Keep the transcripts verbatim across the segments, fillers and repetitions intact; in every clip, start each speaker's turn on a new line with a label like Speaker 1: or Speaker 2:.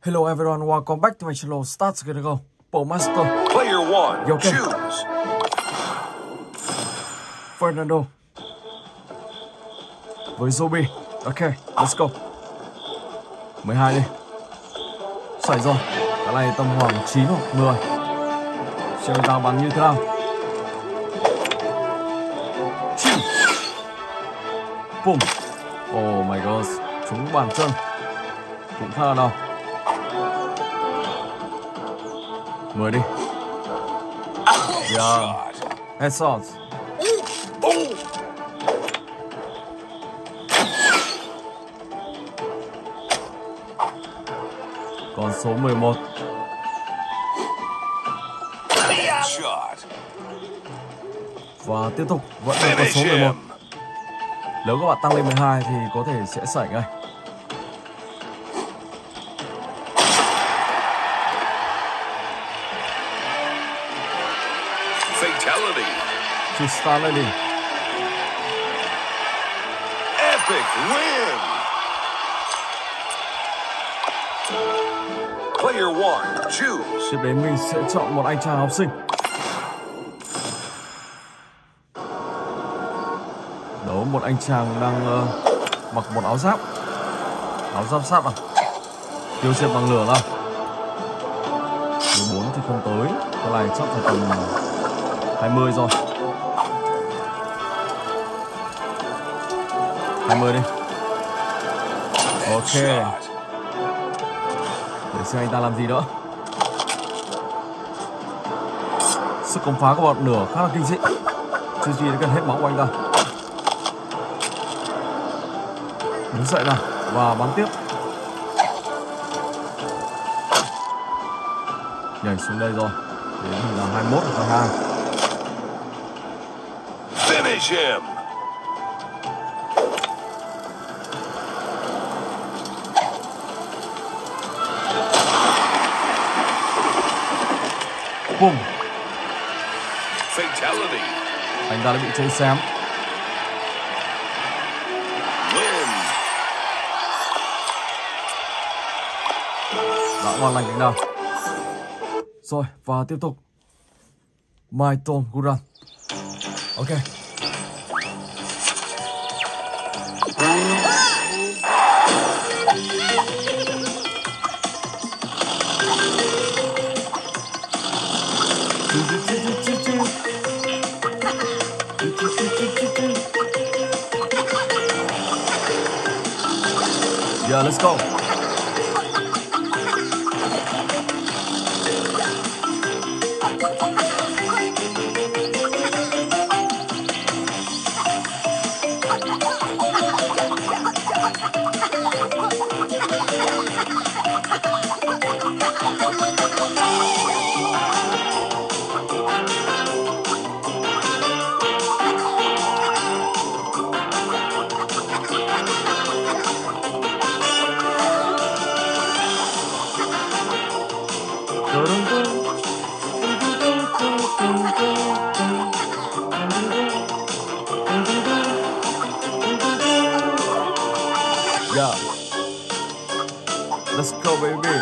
Speaker 1: Hello everyone, welcome back to my channel. Start gonna go. Pro Master.
Speaker 2: Player one,
Speaker 1: Yo, okay.
Speaker 2: choose.
Speaker 1: Fernando. Với Zombie. Ok, let's go. mười hai đi. Xảy rồi. Cái này tầm khoảng chín hoặc mười. Xem người ta bắn như thế nào. Boom. Oh my god. Trúng bàn chân. Cũng khá là đau. mười đi. Yeah. Headshot. Còn số mười một. Và tiếp tục vẫn là con số mười một. Nếu các bạn tăng lên mười hai thì có thể sẽ xảy ngay.
Speaker 2: Fatality.
Speaker 1: To start lên đi.
Speaker 2: Epic win. Player one, choose.
Speaker 1: Tiếp đến mình sẽ chọn một anh chàng học sinh. Đấu một anh chàng đang uh, mặc một áo giáp. Áo giáp sắt à? Tiêu diệt bằng lửa ra. mười bốn thì không tới. Cái này chắc phải tầm hai mươi rồi. hai mươi đi. Ok. Để xem anh ta làm gì nữa. Sức công phá của bọn lửa khá là kinh dị. Chưa gì đã gần hết máu của anh ta. Đứng dậy nào và bắn tiếp. Nhảy xuống đây rồi. Đến là hai mươi mốt hoặc hai mươi hai.
Speaker 2: Finish him.
Speaker 1: Boom.
Speaker 2: Fatality.
Speaker 1: Anh ta đã bị cháy xém.
Speaker 2: Win.
Speaker 1: Đã ngon lành cách nào. Rồi, và tiếp tục. My Tom Guran. Ok. Yeah, let's go. Yeah. Let's go, baby.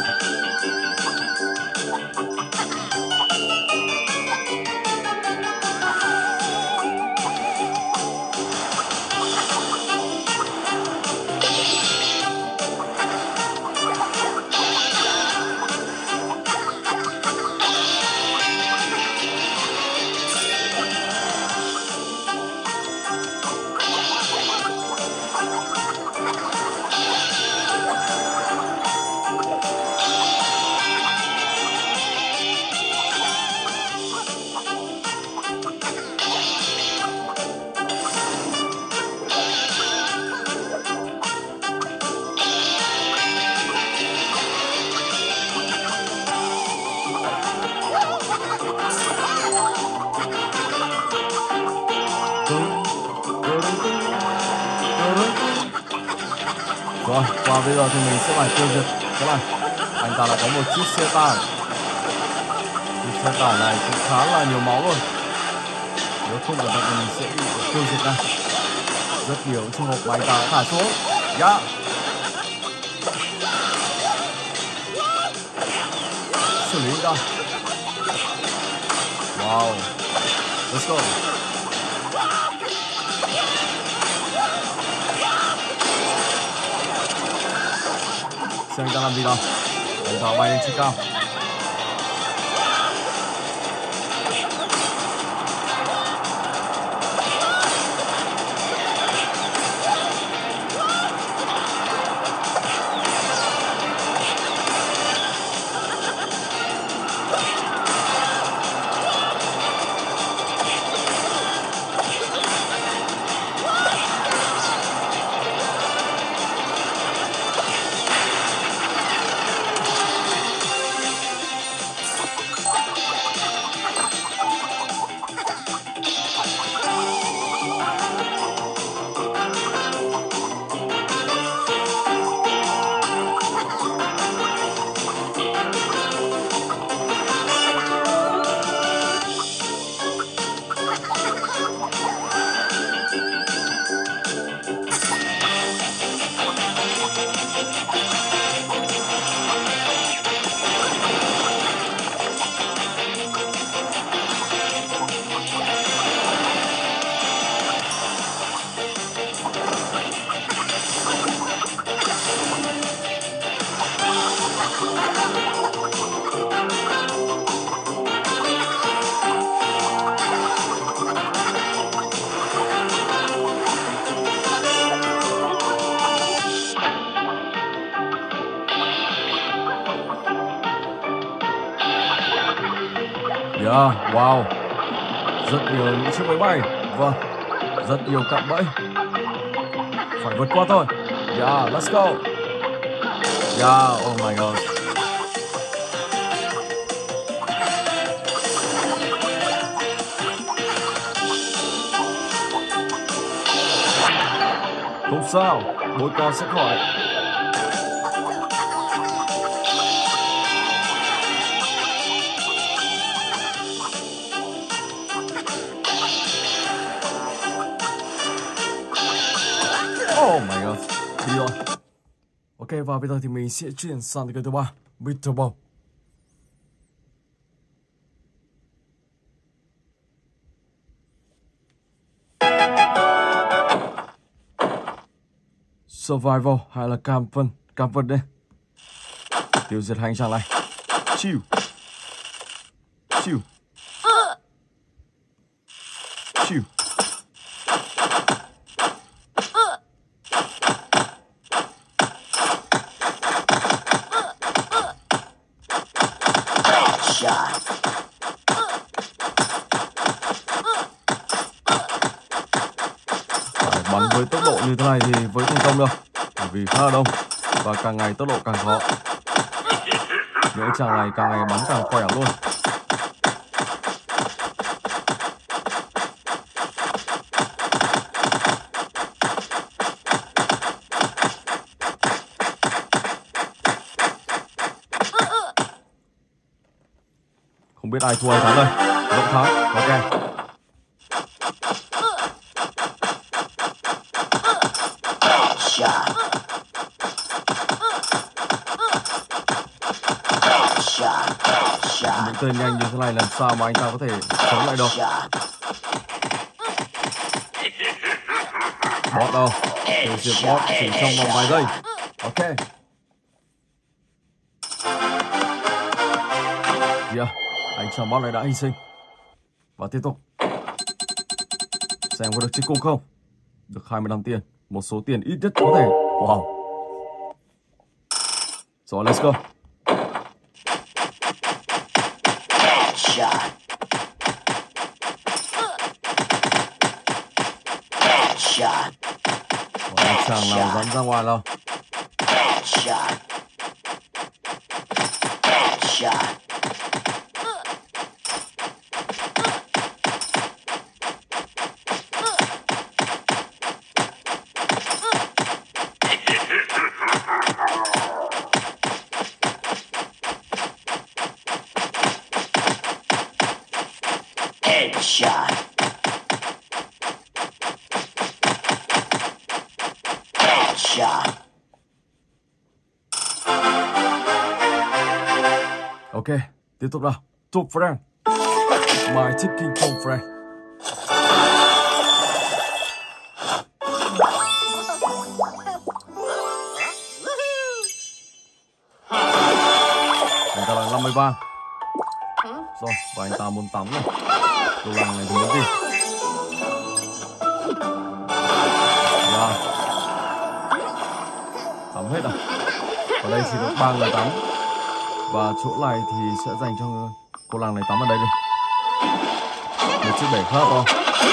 Speaker 1: Rồi, và bây giờ thì mình sẽ phải tiêu diệt cái này. Anh ta đã có một chiếc xe tải. Chiếc xe tải này cũng khá là nhiều máu rồi. Nếu không cẩn thận thì mình sẽ bị tiêu diệt này. Rất nhiều trường hợp mà anh ta thả xuống. Yeah. xử lý ra. Wow. Let's go. Xem anh ta làm gì nào. Anh ta bay lên trên cao. Yeah, wow. Rất nhiều những chiếc máy bay. Vâng, rất nhiều cạm bẫy. Phải vượt qua thôi. Yeah, let's go. Yeah, oh my god. Không sao, bối con sẽ khỏi. Oh my god, đi rồi. Ok, và bây giờ thì mình sẽ chuyển sang cái thứ ba, Mr. Ball. Survival hay là cam phân, cam vật đây. Tiêu diệt hành trang này. Chill. Chill. Chill. Bắn với tốc độ như thế này thì với thành công được, bởi vì khá là đông và càng ngày tốc độ càng khó. Những chàng này càng ngày bắn càng khỏe luôn. Không biết ai thua ai thắng đây. Vẫn thắng. Ok. Những tên nhanh như thế này làm sao mà anh ta có thể chống lại được. Bot đâu. Tiêu diệt bot chỉ trong vòng vài giây. Ok. Yeah, anh chàng bot này đã hy sinh. Và tiếp tục. Xem có được chiếc cung không. Được hai mươi lăm tiền. Một số tiền ít nhất có thể. Wow. Rồi, let's go. Và chàng nào dám ra ngoài đâu.
Speaker 3: Headshot. Headshot.
Speaker 1: Ok, Tiếp tục nào. Top friend. My ticking top friend. Anh ta là năm mươi ba. Rồi, và anh ta muốn tắm này. Đồ lằng này thì muốn gì? Yeah. Tắm hết à? Ở đây chỉ có ba người tắm. Và chỗ này thì sẽ dành cho cô làng này tắm ở đây đi. Một chiếc bể khác không?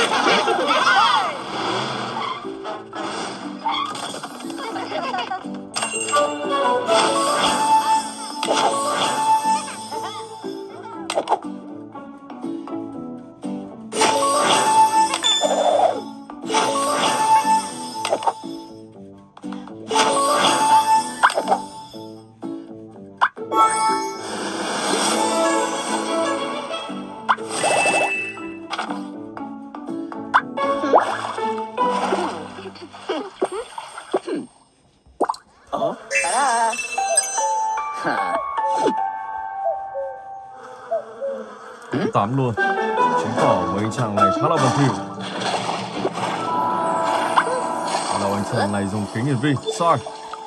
Speaker 1: Cũng tắm luôn, chứng tỏ mấy anh chàng này khá là bẩn thỉu. Đầu anh chàng này dùng kính hiển vi, soi.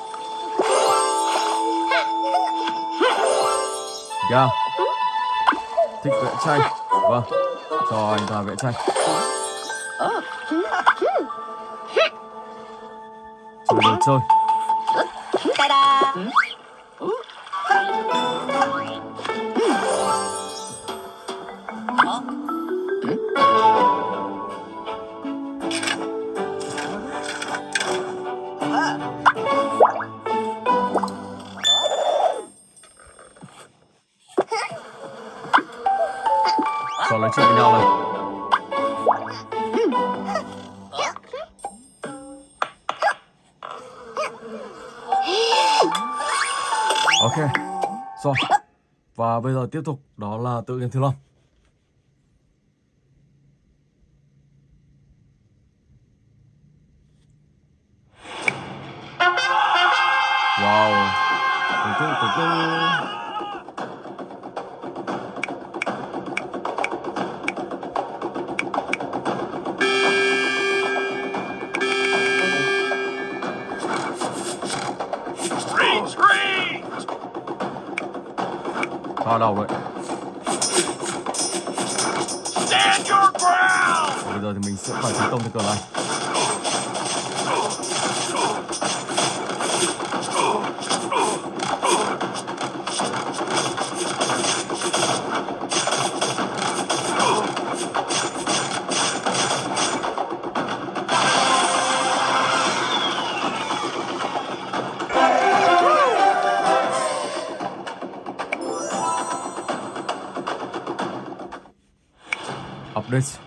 Speaker 1: Yeah. Thích vẽ tranh, vâng, cho anh ta vẽ tranh. Chơi đồ chơi. Cho nói chuyện với nhau này. Ok, rồi. Và bây giờ tiếp tục đó là tự nhiên Thiếu Long. Wow, tưởng tượng tưởng tượng. Pha đầu vậy. Bây giờ thì mình sẽ phải tấn công cái cửa này. Updates.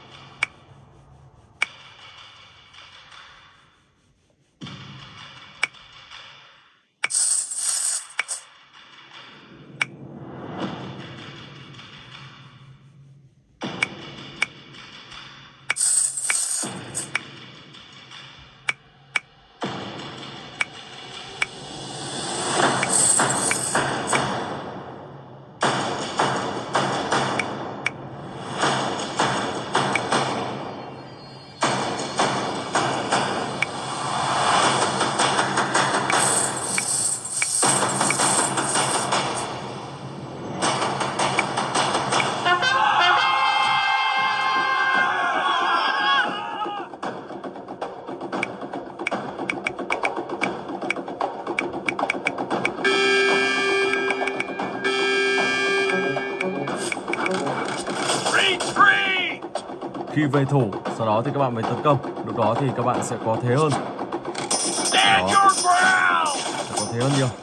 Speaker 1: Khi về thủ, sau đó thì các bạn mới tấn công. Lúc đó thì các bạn sẽ có thế hơn. Đó. Sẽ có thế hơn nhiều.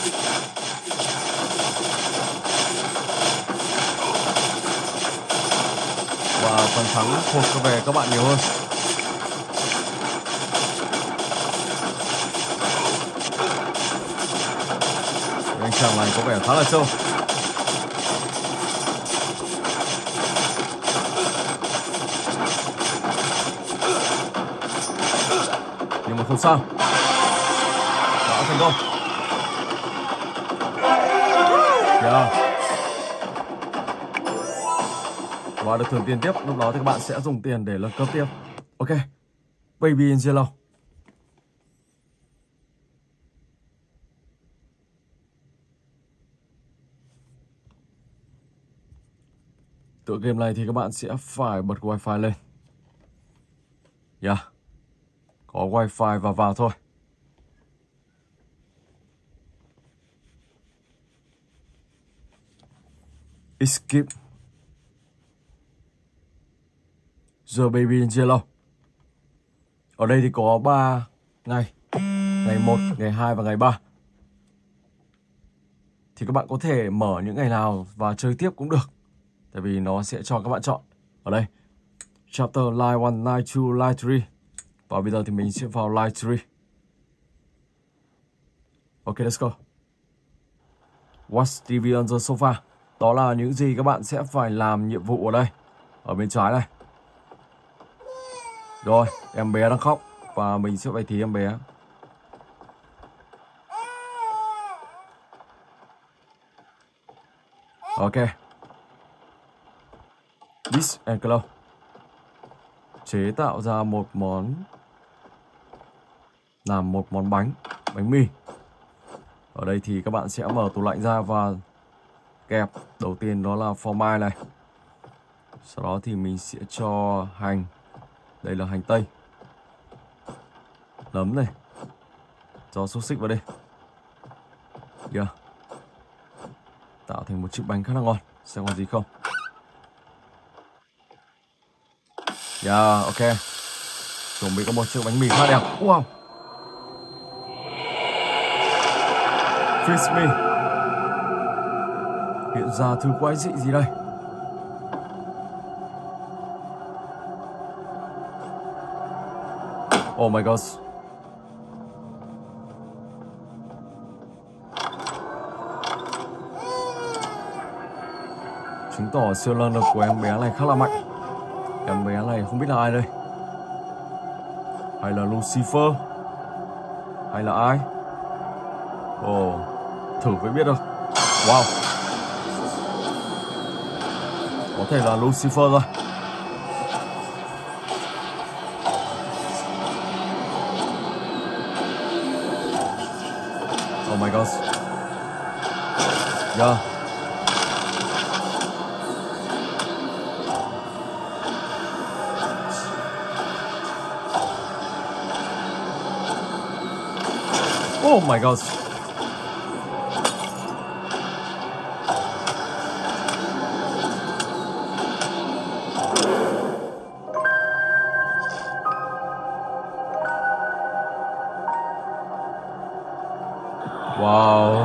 Speaker 1: Và phần thắng thuộc về các bạn nhiều hơn. Anh chàng này có vẻ khá là trâu. Nhưng mà không sao, đã thành công. Yeah. và được thưởng tiền tiếp. Lúc đó thì các bạn sẽ dùng tiền để nâng cấp tiếp. Ok, Baby in Yellow. Tựa game này thì các bạn sẽ phải bật wifi lên. Yeah, có wifi và vào thôi. Escape The Baby in Yellow. Ở đây thì có ba ngày, ngày một, ngày hai và ngày ba. Thì các bạn có thể mở những ngày nào và chơi tiếp cũng được. Tại vì nó sẽ cho các bạn chọn. Ở đây, Chapter Line một, Line hai, Line ba. Và bây giờ thì mình sẽ vào Line ba. Ok, let's go. Watch ti vi on the sofa. Đó là những gì các bạn sẽ phải làm nhiệm vụ ở đây. Ở bên trái này. Rồi, em bé đang khóc. Và mình sẽ phải tí em bé. Ok. This and Glow. Chế tạo ra một món. Làm một món bánh. Bánh mì. Ở đây thì các bạn sẽ mở tủ lạnh ra và kẹp. Đầu tiên đó là phô mai này. Sau đó thì mình sẽ cho hành. Đây là hành tây. Nấm này. Cho xúc xích vào đây. Yeah. Tạo thành một chiếc bánh khá là ngon. Xem còn gì không. Yeah, ok. Chuẩn bị có một chiếc bánh mì khá đẹp. Wow. Freeze me. Hiện ra thứ quái dị gì đây? Oh my god. Chứng tỏ siêu năng lực của em bé này khá là mạnh. Em bé này không biết là ai đây. Hay là Lucifer? Hay là ai? Ồ, oh, thử mới biết được. Wow. Có thể là Lucifer rồi. Oh my god. Yeah. Oh my god. Wow.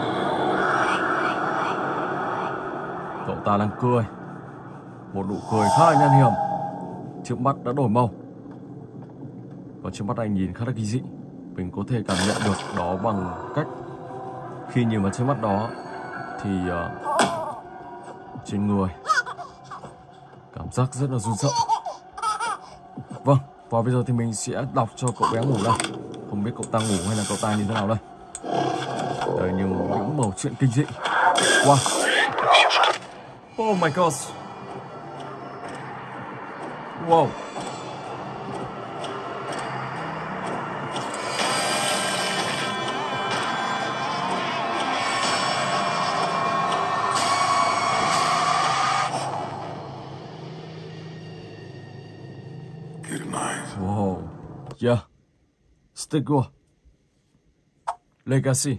Speaker 1: Cậu ta đang cười. Một nụ cười khá là nham hiểm. Chiếc mắt đã đổi màu. Còn chiếc mắt anh nhìn khá là kỳ dị. Mình có thể cảm nhận được đó bằng cách khi nhìn vào chiếc mắt đó thì uh, trên người cảm giác rất là run sợ. Vâng, và bây giờ thì mình sẽ đọc cho cậu bé ngủ đây. Không biết cậu ta ngủ hay là cậu ta như thế nào đây. Đây những, những mẩu chuyện kinh dị. Wow. Oh my god. Wow. Wow. Yeah. Stegor. Legacy.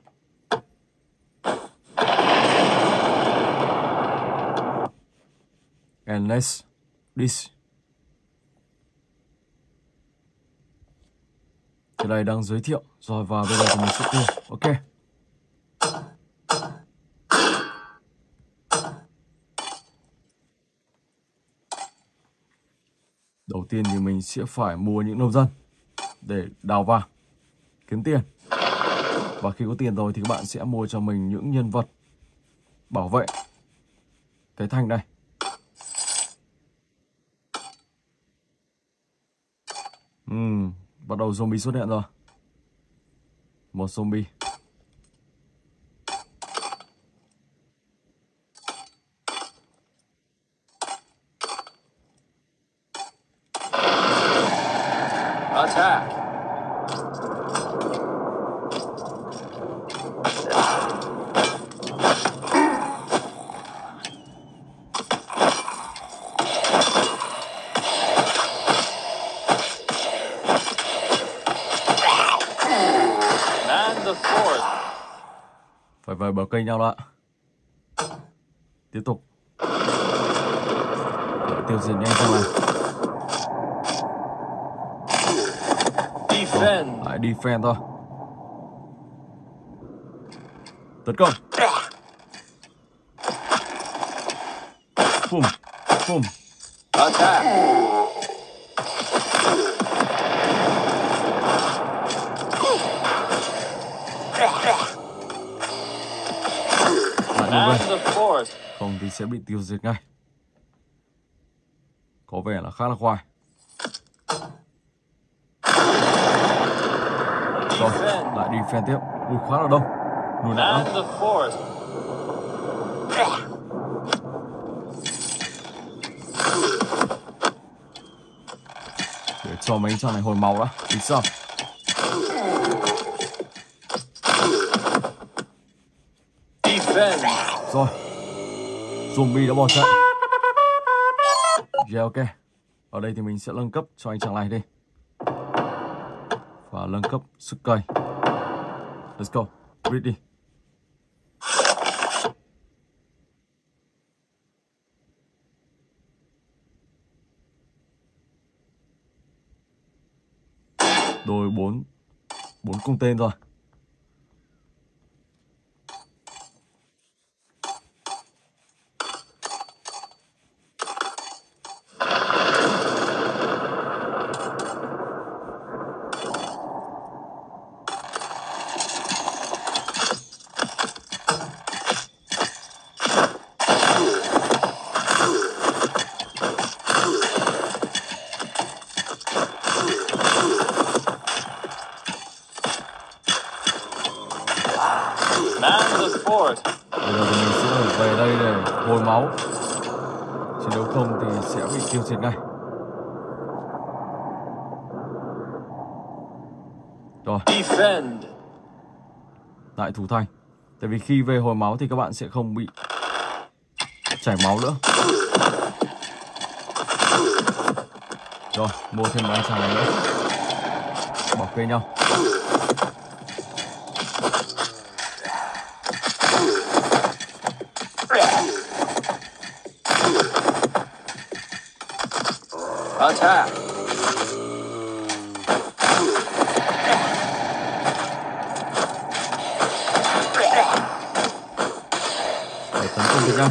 Speaker 1: And next, this. Cái này đang giới thiệu. Rồi và bây giờ thì mình sẽ tua. Ok. Đầu tiên thì mình sẽ phải mua những nông dân để đào vàng, kiếm tiền. Và khi có tiền rồi thì các bạn sẽ mua cho mình những nhân vật bảo vệ cái thành này. Uhm, bắt đầu zombie xuất hiện rồi. Một zombie.
Speaker 4: Attack. Man the fourth.
Speaker 1: Phải vời bờ kênh nhau đó. Tiếp tục. Để tiêu diệt nhanh trong này.
Speaker 4: Defend.
Speaker 1: Lại defend thôi. Tấn công. Boom. Boom.
Speaker 4: Attack.
Speaker 1: Lại như
Speaker 4: Man
Speaker 1: vậy.
Speaker 4: the fourth.
Speaker 1: Không thì sẽ bị tiêu diệt ngay. Có vẻ là khá là khoai. Rồi,
Speaker 4: Defend.
Speaker 1: lại defend tiếp. Ui, khá là đông. Lùi lại
Speaker 4: Man
Speaker 1: lắm.
Speaker 4: the fourth.
Speaker 1: Để cho mấy trò này hồi máu đã. Thì sao?
Speaker 4: Defend.
Speaker 1: Rồi. Zombie đã bỏ chạy. Yeah, ok. Ở đây thì mình sẽ nâng cấp cho anh chàng này đi. Và nâng cấp sức cây. Let's go. Read đi. Đôi bốn bốn cung tên rồi.
Speaker 4: Man the fourth.
Speaker 1: Bây giờ thì mình sẽ về đây để hồi máu. Chứ nếu không thì sẽ bị tiêu diệt ngay. Rồi,
Speaker 4: Defend.
Speaker 1: lại thủ thành. Tại vì khi về hồi máu thì các bạn sẽ không bị chảy máu nữa. Rồi, mua thêm một anh chàng này nữa. Bảo kê nhau.
Speaker 4: Attack.
Speaker 1: Để tấn công được nhau.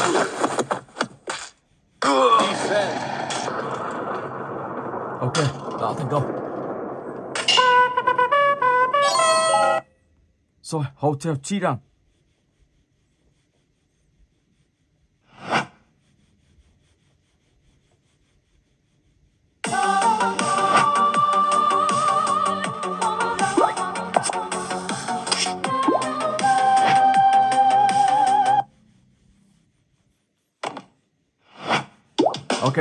Speaker 4: Defend.
Speaker 1: Ok, đã thành công. Rồi, Hotel Chirang. Ok.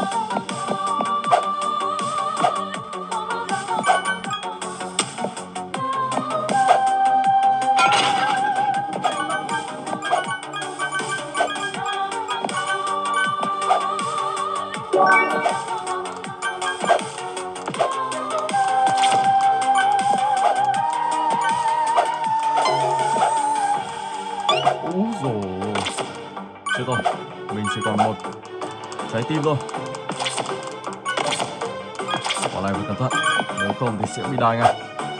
Speaker 1: Úi dồi, chết rồi, mình chỉ còn một trái tim thôi. Quả này phải cẩn thận, nếu không thì sẽ bị đai ngay.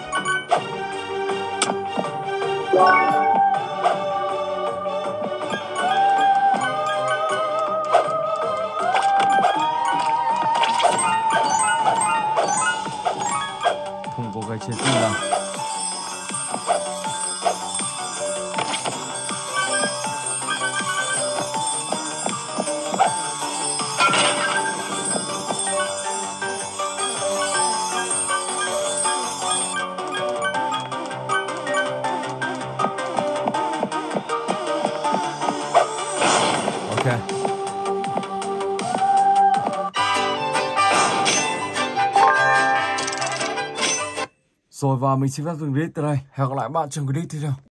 Speaker 1: Không có cái trái tim nào. Ok. Rồi và mình xin phép dừng clip từ đây. Hẹn gặp lại bạn trong clip tiếp theo.